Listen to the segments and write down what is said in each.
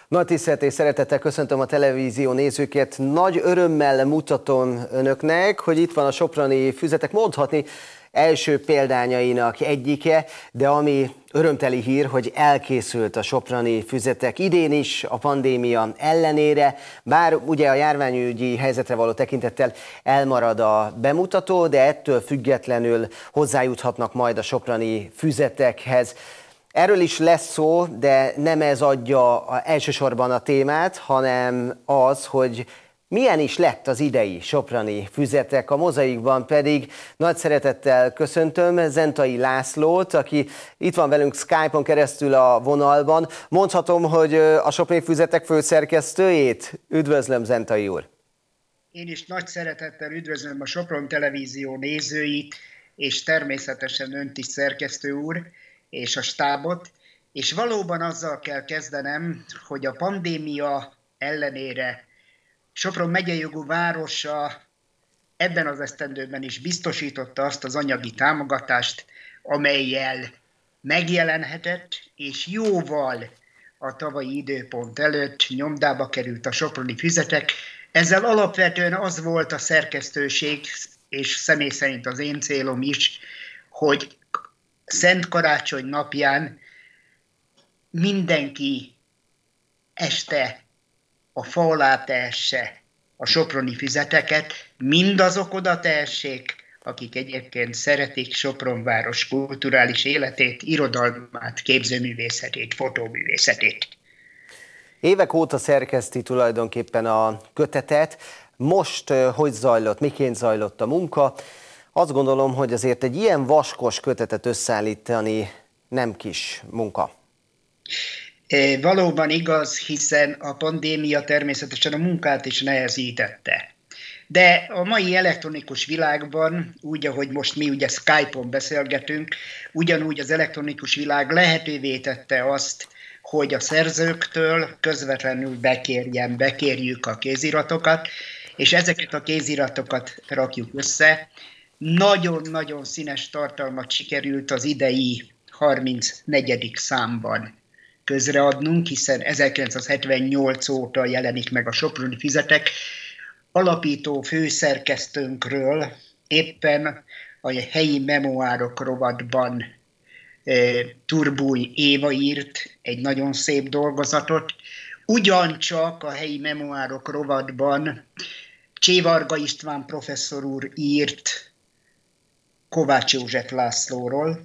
Nagy tisztelt és szeretettel köszöntöm a televízió nézőket. Nagy örömmel mutatom önöknek, hogy itt van a soproni füzetek, mondhatni első példányainak egyike, de ami örömteli hír, hogy elkészült a soproni füzetek idén is a pandémia ellenére, bár ugye a járványügyi helyzetre való tekintettel elmarad a bemutató, de ettől függetlenül hozzájuthatnak majd a soproni füzetekhez. Erről is lesz szó, de nem ez adja elsősorban a témát, hanem az, hogy milyen is lett az idei soproni füzetek. A Mozaikban pedig nagy szeretettel köszöntöm Zentai Lászlót, aki itt van velünk Skype-on keresztül a vonalban. Mondhatom, hogy a soproni füzetek főszerkesztőjét? Üdvözlöm, Zentai úr! Én is nagy szeretettel üdvözlöm a Sopron Televízió nézőit, és természetesen önt is, szerkesztő úr, és a stábot, és valóban azzal kell kezdenem, hogy a pandémia ellenére Sopron megyei jogú városa ebben az esztendőben is biztosította azt az anyagi támogatást, amellyel megjelenhetett, és jóval a tavalyi időpont előtt nyomdába került a soproni füzetek. Ezzel alapvetően az volt a szerkesztőség, és személy szerint az én célom is, hogy Szent Karácsony napján mindenki este a fa alá tehesse a soproni füzeteket, mindazok oda tehessék, akik egyébként szeretik Sopronváros kulturális életét, irodalmát, képzőművészetét, fotóművészetét. Évek óta szerkeszti tulajdonképpen a kötetet. Most hogy zajlott, miként zajlott a munka? Azt gondolom, hogy azért egy ilyen vaskos kötetet összeállítani nem kis munka. Valóban igaz, hiszen a pandémia természetesen a munkát is nehezítette. De a mai elektronikus világban, úgy, ahogy most mi ugye Skype-on beszélgetünk, ugyanúgy az elektronikus világ lehetővé tette azt, hogy a szerzőktől közvetlenül bekérjük a kéziratokat, és ezeket a kéziratokat rakjuk össze. Nagyon-nagyon színes tartalmat sikerült az idei 34. számban közreadnunk, hiszen 1978 óta jelenik meg a soproni füzetek. Alapító főszerkesztőnkről éppen a helyi memoárok rovatban Turbúj Éva írt egy nagyon szép dolgozatot. Ugyancsak a helyi memoárok rovatban Csévarga István professzor úr írt Kovács József Lászlóról,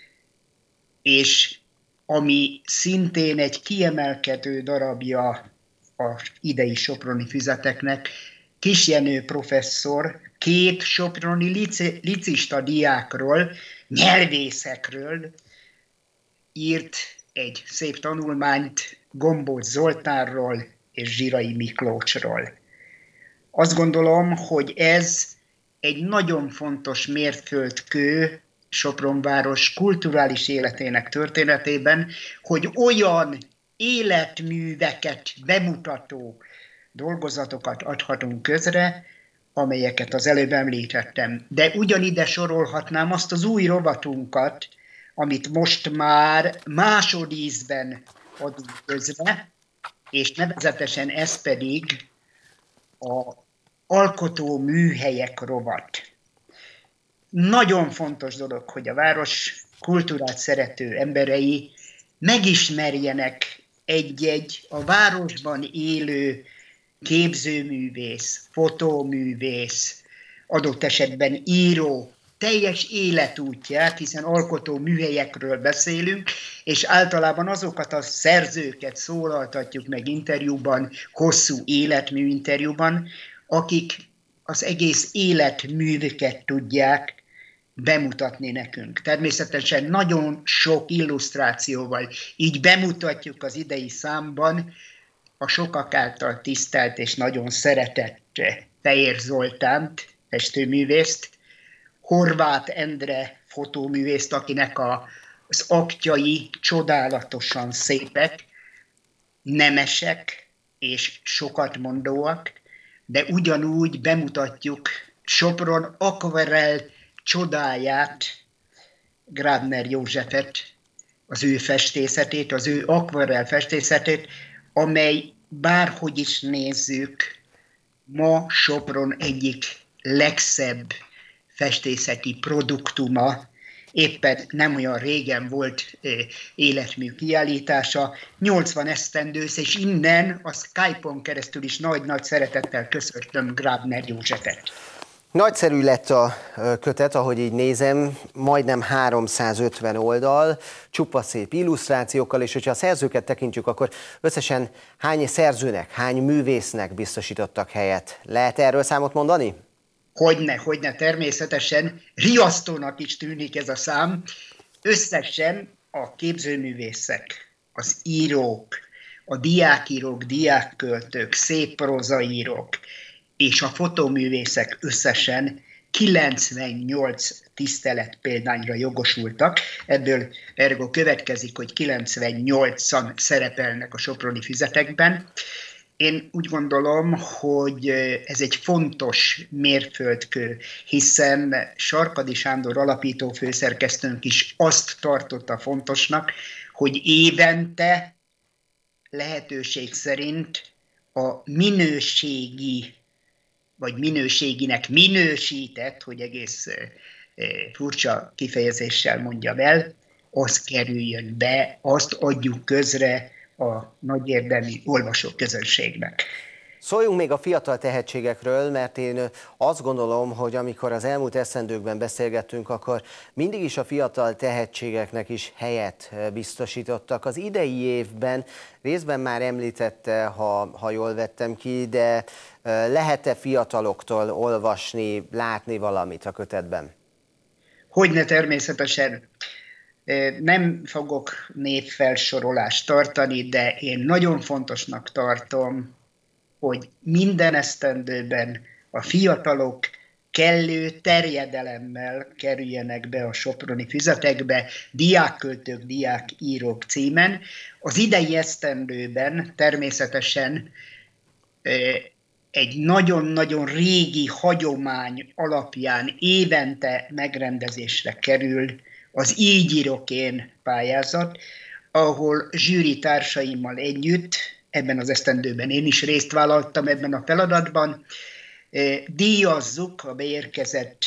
és ami szintén egy kiemelkedő darabja az idei soproni füzeteknek, Kis Jenő professzor két soproni licista diákról, nyelvészekről írt egy szép tanulmányt Gombóc Zoltánról és Zsirai Miklósról. Azt gondolom, hogy ez egy nagyon fontos mérföldkő Sopronváros kulturális életének történetében, hogy olyan életműveket bemutató dolgozatokat adhatunk közre, amelyeket az előbb említettem. De ugyanide sorolhatnám azt az új rovatunkat, amit most már másodízben adunk közre, és nevezetesen ez pedig a alkotó műhelyek rovat. Nagyon fontos dolog, hogy a város kultúrát szerető emberei megismerjenek egy-egy a városban élő képzőművész, fotóművész, adott esetben író teljes életútját, hiszen alkotó műhelyekről beszélünk, és általában azokat a szerzőket szólaltatjuk meg interjúban, hosszú életmű interjúban, akik az egész életművüket tudják bemutatni nekünk. Természetesen nagyon sok illusztrációval így bemutatjuk az idei számban a sokak által tisztelt és nagyon szeretett Fejér Zoltánt, festőművészt, Horváth Endre fotóművészt, akinek az aktjai csodálatosan szépek, nemesek és sokat mondóak, de ugyanúgy bemutatjuk Sopron akvarell csodáját, Grabner Józsefet, az ő festészetét, az ő akvarell festészetét, amely bárhogy is nézzük, ma Sopron egyik legszebb festészeti produktuma. Éppen nem olyan régen volt életmű kiállítása, 80 esztendős, és innen a Skype-on keresztül is nagy-nagy szeretettel köszöntöm Grabner Józsefet. Nagyszerű lett a kötet, ahogy így nézem, majdnem 350 oldal, csupa szép illusztrációkkal, és hogyha a szerzőket tekintjük, akkor összesen hány szerzőnek, hány művésznek biztosítottak helyet? Lehet erről számot mondani? Hogyne, természetesen riasztónak is tűnik ez a szám. Összesen a képzőművészek, az írók, a diákírók, diákköltők, szép prózaírók és a fotóművészek összesen 98 tiszteletpéldányra jogosultak. Ebből ergo következik, hogy 98-an szerepelnek a soproni füzetekben. Én úgy gondolom, hogy ez egy fontos mérföldkő, hiszen Sarkady Sándor alapító főszerkesztőnk is azt tartotta fontosnak, hogy évente lehetőség szerint a minőségi, vagy minőséginek minősített, hogy egész furcsa kifejezéssel mondjam el, az kerüljön be, azt adjuk közre a nagy érdemű olvasóközönségnek. Szóljunk még a fiatal tehetségekről, mert én azt gondolom, hogy amikor az elmúlt esztendőkben beszélgettünk, akkor mindig is a fiatal tehetségeknek is helyet biztosítottak. Az idei évben részben már említette, ha jól vettem ki, de lehet-e fiataloktól olvasni, látni valamit a kötetben? Hogyne, természetesen. Nem fogok névfelsorolást tartani, de én nagyon fontosnak tartom, hogy minden esztendőben a fiatalok kellő terjedelemmel kerüljenek be a soproni füzetekbe, diákköltők, diákírók címen. Az idei esztendőben természetesen egy nagyon-nagyon régi hagyomány alapján évente megrendezésre kerül az Így írok én pályázat, ahol zsűri társaimmal együtt, ebben az esztendőben én is részt vállaltam ebben a feladatban, díjazzuk a beérkezett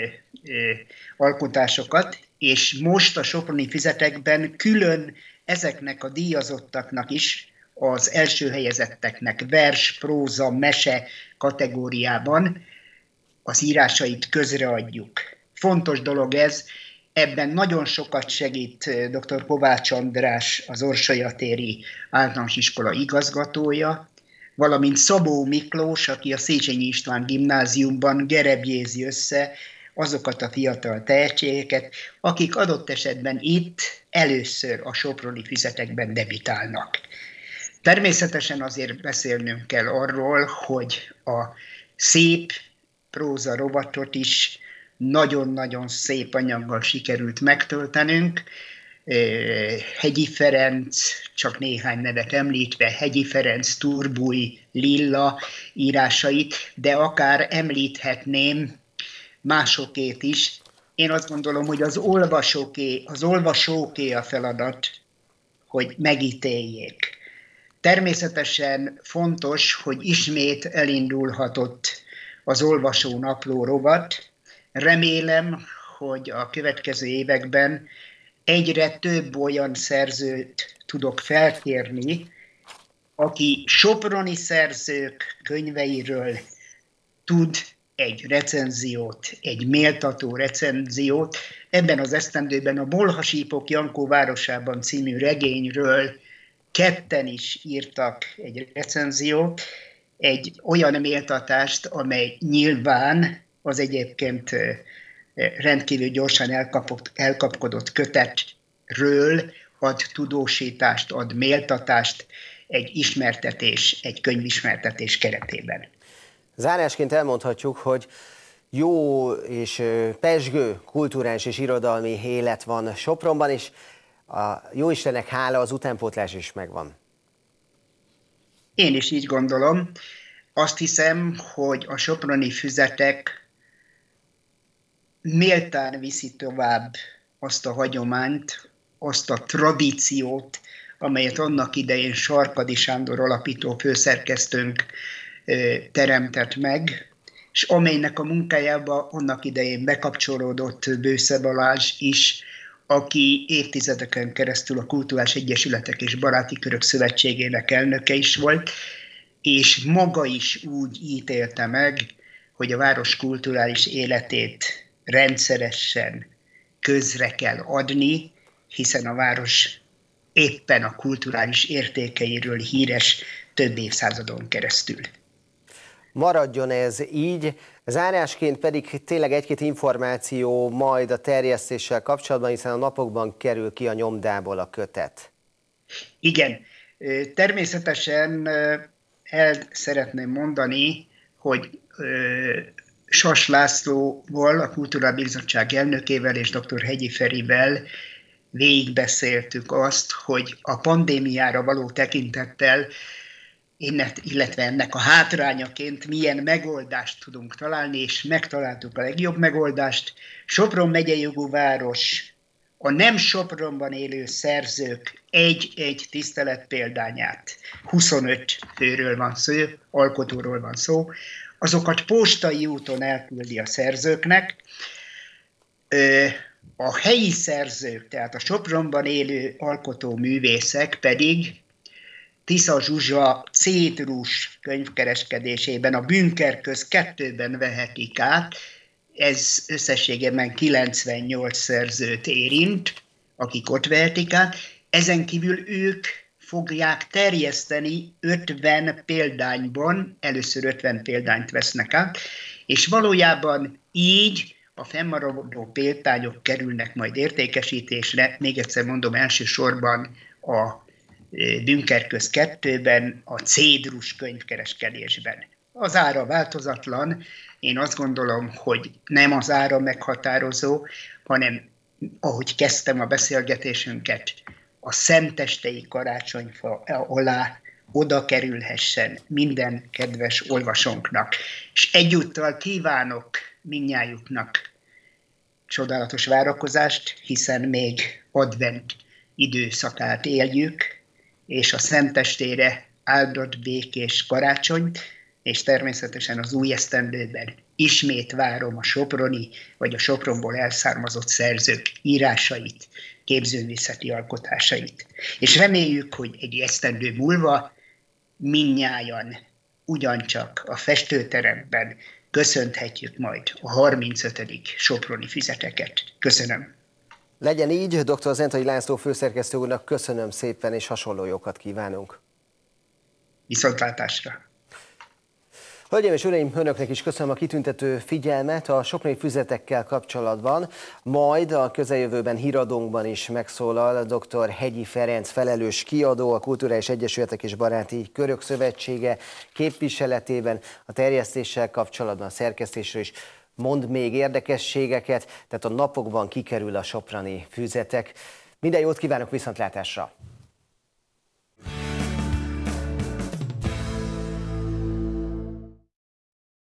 alkotásokat, és most a soproni füzetekben külön ezeknek a díjazottaknak is, az első helyezetteknek vers, próza, mese kategóriában az írásait közreadjuk. Fontos dolog ez. Ebben nagyon sokat segít dr. Kovács András, az Orsolyatéri Általános Iskola igazgatója, valamint Szabó Miklós, aki a Széchenyi István Gimnáziumban gerebjézi össze azokat a fiatal tehetségeket, akik adott esetben itt először a soproni füzetekben debütálnak. Természetesen azért beszélnünk kell arról, hogy a szép próza rovatot is nagyon-nagyon szép anyaggal sikerült megtöltenünk. Hegyi Ferenc, csak néhány nevet említve, Hegyi Ferenc, Turbúj, Lilla írásait, de akár említhetném másokét is. Én azt gondolom, hogy az olvasóké a feladat, hogy megítéljék. Természetesen fontos, hogy ismét elindulhatott az olvasónapló rovat. Remélem, hogy a következő években egyre több olyan szerzőt tudok felkérni, aki soproni szerzők könyveiről tud egy recenziót, egy méltató recenziót. Ebben az esztendőben a Bolhasípok Jankó városában című regényről ketten is írtak egy recenziót, egy olyan méltatást, amely nyilván az egyébként rendkívül gyorsan elkapkodott kötetről ad tudósítást, ad méltatást egy ismertetés, egy könyvismertetés keretében. Zárásként elmondhatjuk, hogy jó és pezsgő kulturális és irodalmi élet van Sopronban, és a jóistennek hála, az utánpótlás is megvan. Én is így gondolom. Azt hiszem, hogy a soproni füzetek méltán viszi tovább azt a hagyományt, azt a tradíciót, amelyet annak idején Sarkady Sándor alapító főszerkesztőnk teremtett meg, és amelynek a munkájába annak idején bekapcsolódott Bősze Balázs is, aki évtizedeken keresztül a Kulturális Egyesületek és Baráti Körök Szövetségének elnöke is volt, és maga is úgy ítélte meg, hogy a város kulturális életét rendszeresen közre kell adni, hiszen a város éppen a kulturális értékeiről híres több évszázadon keresztül. Maradjon ez így, zárásként pedig tényleg egy-két információ majd a terjesztéssel kapcsolatban, hiszen a napokban kerül ki a nyomdából a kötet. Igen, természetesen el szeretném mondani, hogy Sas Lászlóval, a Kulturális Bizottság elnökével és dr. Hegyi Ferivel végigbeszéltük azt, hogy a pandémiára való tekintettel, illetve ennek a hátrányaként milyen megoldást tudunk találni, és megtaláltuk a legjobb megoldást. Sopron megyei jogú város a nem Sopronban élő szerzők egy-egy tiszteletpéldányát, 25 főről van szó, alkotóról van szó, azokat postai úton elküldi a szerzőknek. A helyi szerzők, tehát a Sopronban élő alkotóművészek pedig Tisza Zsuzsa Cédrus könyvkereskedésében, a Bünkerköz 2-ben vehetik át. Ez összességében 98 szerzőt érint, akik ott vehetik át. Ezen kívül ők fogják terjeszteni 50 példányban, először 50 példányt vesznek át, és valójában így a fennmaradó példányok kerülnek majd értékesítésre, még egyszer mondom, elsősorban a Bünkerköz 2-ben, a Cédrus könyvkereskedésben. Az ára változatlan, én azt gondolom, hogy nem az ára meghatározó, hanem ahogy kezdtem a beszélgetésünket, a szentestei karácsonyfa alá oda kerülhessen minden kedves olvasónknak. És egyúttal kívánok mindnyájuknak csodálatos várakozást, hiszen még advent időszakát éljük, és a szentestére áldott békés karácsonyt, és természetesen az új esztendőben ismét várom a soproni, vagy a Sopronból elszármazott szerzők írásait, képzőművészeti alkotásait. És reméljük, hogy egy esztendő múlva mindnyájan ugyancsak a festőteremben köszönhetjük majd a 35. soproni füzeteket. Köszönöm. Legyen így, dr. Zentai László főszerkesztő úrnak köszönöm szépen, és hasonló jókat kívánunk. Viszontlátásra! Hölgyeim és uraim, önöknek is köszönöm a kitüntető figyelmet a soproni füzetekkel kapcsolatban. Majd a közeljövőben híradónkban is megszólal dr. Hegyi Ferenc, felelős kiadó, a Kulturális Egyesületek és Baráti Körök Szövetsége képviseletében a terjesztéssel kapcsolatban, a szerkesztésről is mond még érdekességeket, tehát a napokban kikerül a soproni füzetek. Minden jót kívánok, viszontlátásra!